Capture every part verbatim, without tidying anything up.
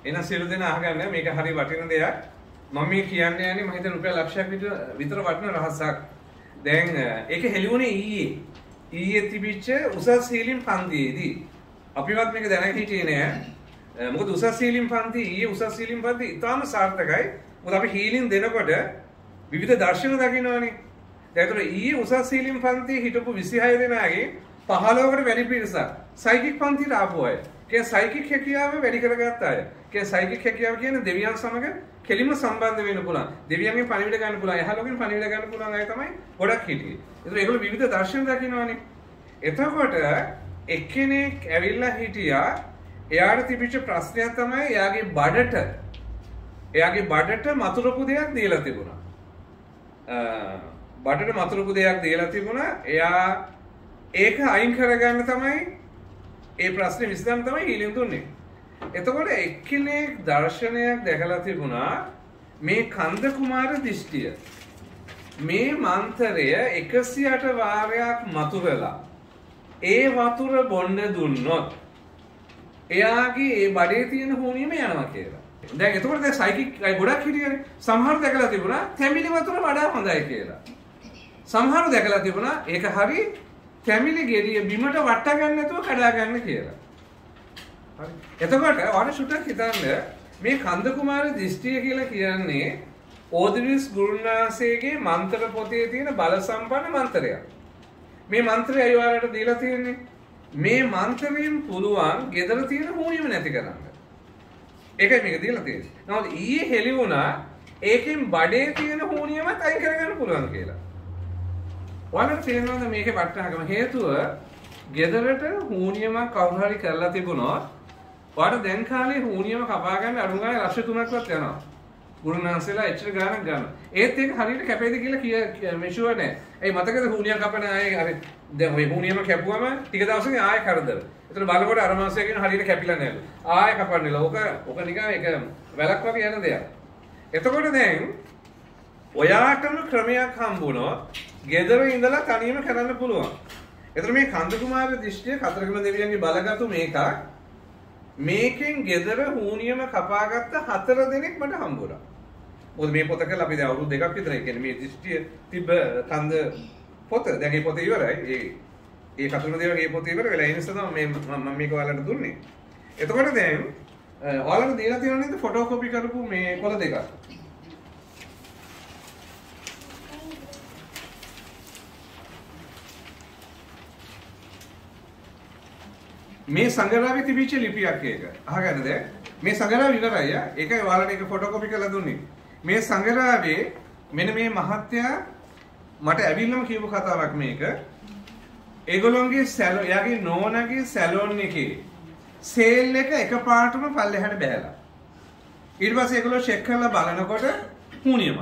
එන සියලු දෙනා අහගන්න මේක හරි වටින දෙයක්. මම මේ කියන්නේ යන්නේ මම හිතන රුපියල් ලක්ෂයක් විතර වටින රහසක්. දැන් ඒක හෙළුණේ ඊයේ. ඊයේ තිබිච්ච උසස් හීලින් පන්තියේදී. අපිවත් මේක දැන හිටියේ නෑ. මොකද උසස් හීලින් පන්ති ඊයේ උසස් හීලින් පන්ති ඉතාම සාර්ථකයි. මොකද අපි හීලින් දෙනකොට විවිධ දර්ශන දකින්නවානේ. දැන් ඊයේ උසස් හීලින් පන්ති හිටපු විසිහය දෙනාගේ පහළොවකට වැඩි පිරිසක් සයිකික් පන්තිට ආපු අය. ඒ සයිකික් හැකියාව වැඩි කරගත්ත අය. ඒ සයිකික් හැකියාව කියන්නේ දෙවියන් සමග කෙලිම සම්බන්ධ වෙන්න පුළුවන්. දෙවියන්ගෙන් පණිවිඩ ගන්න පුළුවන්. යහලෝකෙන් පණිවිඩ ගන්න පුළුවන් අය තමයි ගොඩක් හිටියේ. ඒතර ඒගොල්ලෝ විවිධ දර්ශන දකින්නවානේ. එතකොට එක්කෙනෙක් ඇවිල්ලා හිටියා එයාට තිබිච්ච ප්‍රශ්නයක් තමයි එයාගේ බඩට එයාගේ බඩට මතුරුපු දෙයක් දීලා තිබුණා. බඩට මතුරුපු දෙයක් දීලා තිබුණා. එයා ඒක අයින් කරගන්න තමයි ඒ ප්‍රශ්නේ විසඳන්න තමයි හීලින් දුන්නේ. එතකොට එක්කෙනෙක් දර්ශනයක් දැකලා තිබුණා මේ කන්ද කුමාර දිෂ්ටිය මේ මන්ත්‍රය එකසිය අට වාරයක් මතුරලා ඒ වතුර බොන්න දුන්නොත් එයාගේ ඒ බඩේ තියෙන හුනියම යනවා කියලා. දැන් එතකොට දැන් සයිකික් අය ගොඩක් හිටියනේ. සමහර දැකලා තිබුණා තැඹිලි වතුර වඩා හොඳයි කියලා. සමහර දැකලා තිබුණා ඒක හරි තැඹිලි ගෙඩිය බිමට වට ගන්න නැතුව කඩා ගන්න කියලා. හරි. එතකොට ඔයාලා සුටක් හිතන්න මේ කන්ද කුමාර දිෂ්ටිය කියලා කියන්නේ ඕදිරිස් ගුරුනාසේගේ මන්ත්‍ර පොතේ තියෙන බල සම්පන්න මන්ත්‍රයක්. මේ මන්ත්‍රය අය ඔයාලට දීලා තියෙන්නේ මේ මන්ත්‍රයෙන් පුළුවන් gedara තියෙන හුනියම නැති කරන්න. ඒකයි මේක දීලා තියෙන්නේ. නමුත් ඊයේ හෙළි වුණා ඒකෙන් බඩේ තියෙන හුනියමත් අයින් කරගන්න පුළුවන් කියලා. ඔයාලට තේරෙනවද මේකේ වටිනාකම? හේතුව ගෙදරට හුනියමක් කවුරු හරි කරලා තිබුණොත් ඔයාලට දැන් කාලේ හුනියම කපා ගන්න අඩු ගානේ ලක්ෂ තුනක්වත් යනවා. ගුරුනාන්සේලා එච්චර ගානක් ගන්නවා. ඒත් ඒක හරියට කැපෙයිද කියලා කිය මේ ෂුවර් නෑ. ඒ මතකද හුනියක් කපන අය අර දැන් ඔය හුනියම කැපුවම ටික දවසකින් ආයෙ කරදර. ඒතර බලකොට අර මාසය කියන හරියට කැපිලා නෑලු. ආයෙ කපන්නේලා. ඕක ඕක නිකන් ඒක වැලක් වගේ යන දෙයක්. එතකොට දැන් ඔයාටම ක්‍රමයක් හම්බුනොත් ගෙදර ඉඳලා තනියම කරන්න පුළුවන්. එතන මේ කන්ද කුමාර දිෂ්ටිය කතරගම දෙවියන්ගේ බලගත්තු මේකක්. මේකෙන් ගෙදර හුනියම කපාගත්ත හතර දෙනෙක් මට හම්බුණා. මොකද මේ පොත කරලා අපි දැන් අවුරුදු දෙකක් විතර ඒ කියන්නේ මේ දිෂ්ටිය තිබ්බ කන්ද පොත දැන් මේ පොත ඉවරයි. ඒ ඒ කතරගම දෙවියන්ගේ පොත ඉවර වෙලා ඒ නිසා තමයි මේ මම මේක ඔයාලට දුන්නේ. එතකොට දැන් ඔයාලට දීලා තියෙන නේද ෆොටෝකෝපි කරපු මේ කොළ දෙකක්. මේ සංගරාවේ තිබිච්ච ලිපියක් ඒක. අහගන්න දැන්. මේ සංගරාව ඉවරයි ආ. ඒකයි ඔයාලට ඒක ෆොටෝකෝපි කරලා දුන්නේ. මේ සංගරාවේ මෙන්න මේ මහත්තයා මට ඇවිල්ලාම කියපු කතාවක් මේක. ඒගොල්ලෝගේ සැලෝ එයාගේ නෝනාගේ සැලෝන් එකේ සේල් එක එකපාරටම පල්ලෙහාට බහැලා. ඊට පස්සේ ඒගොල්ලෝ චෙක් කරලා බලනකොට හුනියම.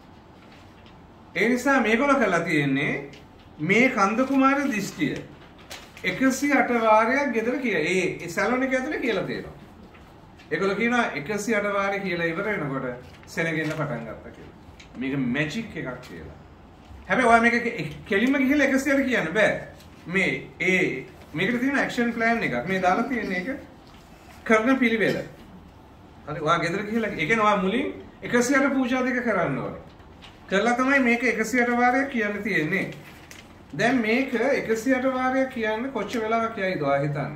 ඒ නිසා මේගොල්ලෝ කරලා තියෙන්නේ මේ කන්ද කුමාර දිෂ්ටිය එකසිය අට වාරයක් ගෙදර කියලා. ඒ සැලොන් එක ඇතුලේ කියලා තියෙනවා. ඒගොල්ලෝ කියනවා එකසිය අට වාරේ කියලා ඉවර වෙනකොට සෙනගෙන්න පටන් ගත්තා කියලා. මේක මැජික් එකක් කියලා. හැබැයි ඔයා මේක කෙලින්ම ගිහලා එකසිය අට කියන්න බෑ. මේ ඒ මේකට තියෙන ඇක්ෂන් ප්ලෑන් එකක්. මේ දාලා තියෙන එක කරන පිළිවෙල. හරි ඔයා ගෙදර ගිහලා ඒ කියන්නේ ඔයා මුලින් එකසිය අට පූජා දෙක කරන්න ඕනේ. කරලා තමයි මේක එකසිය අට වාරයක් කියන්න තියෙන්නේ. දැන් මේක එකසිය අට වාරයක් කියන්නේ කොච්චර වෙලාවක් යයිද ඔයා හිතන්න.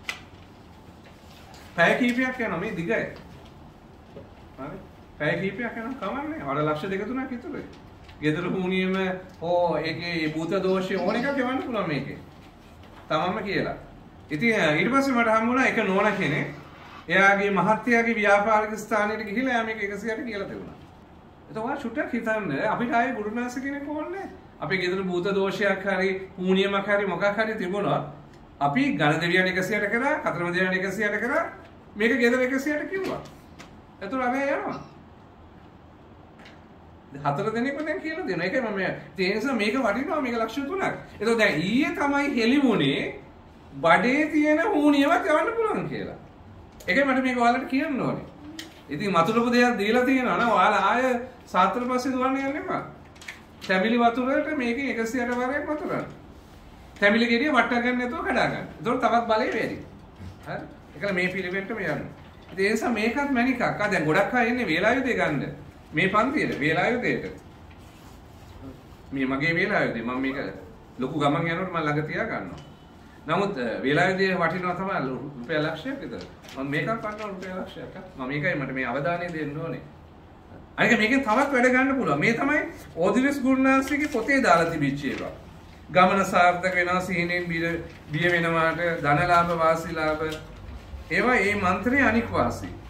පැය කීපයක් යනවා මේ දිගයි. හරි. පැය කීපයක් යනවා කවන්නේ. වල ලක්ෂ දෙක තුනක් විතරයි. ගෙදර හුනියම ඕ ඒකේ භූත දෝෂය ඕන එකක් එවන්න පුළුවන් මේකේ. තමන්ම කියලා. ඉතින් ඊට පස්සේ මට හම්බුණා එක නෝනා කෙනෙක්. එයාගේ මහත්තයාගේ ව්‍යාපාරික ස්ථානයට ගිහිල්ලා එයා මේක එකසිය අට කියලා තිබුණා. එතකොට චුට්ටක් හිතන්න අපිට ආයේ ගුරුනාස කෙනෙක් ඕනේ. අපේ ගෙදර භූත දෝෂයක් හරි හුනියමක් හරි මොකක් හරි තිබුණොත් අපි ඝන දෙවියන් එකසිය අට කරා කතරම දෙවියන් එකසිය අට කරා මේක ගෙදර එකසිය අට කිව්වා. එතකොට අපි යනවා. හතර දෙනෙක්ම දැන් කියලා දෙනවා. ඒකයි මම ඒ නිසා මේක වටිනවා මේක ලක්ෂ තුනක්. එතකොට දැන් ඊයේ තමයි හෙළි වුණේ බඩේ තියෙන හුනියමක් යවන්න පුළුවන් කියලා. ඒකයි මට මේක ඔයාලට කියන්න ඕනේ. ඉතින් මතුරුපු දෙයක් දීලා තියෙනවා නම් ඔයාලා ආය සාත්‍ර පස්සේ දුවන්න යන්න එපා. තැඹිලි වතුරට මේකෙන් එකසිය අට වාරයක් වතුරන්න. තැඹිලි ගෙඩිය වට ගන්න නැතුව කඩා ගන්න. ඒතකොට තවත් බලය වැඩි. හරි? ඒකල මේ පිළිවෙලටම යන්න. ඒ නිසා මේකත් මැනිකක්. ආ දැන් ගොඩක් අය ඉන්නේ වේලායුධය ගන්න. මේ පන්තියේ වේලායුධයට. මේ මගේ වේලායුධය මම මේක ලොකු ගමන් යනකොට මම ළඟ තියා ගන්නවා. නමුත් වේලායුධයේ වටිනවා තමයි රුපියල් ලක්ෂයක් විතර. මම මේකක් ගන්නවා රුපියල් ලක්ෂයක්. මම මේකයි මට මේ අවධානය දෙන්න ඕනේ. අනික මේකෙන් තවත් වැඩ ගන්න පුළුවන්. මේ තමයි ඕදිනස් ගුරුනාන්සේගේ පොතේ දාලා තිබිච්ච ඒවා. ගමන සාර්ථක වෙනවා සීනෙන් බිය වෙනවාට ධනලාභ වාසීලාභ ඒවා ඒ මන්ත්‍රයේ අනික් වාසී.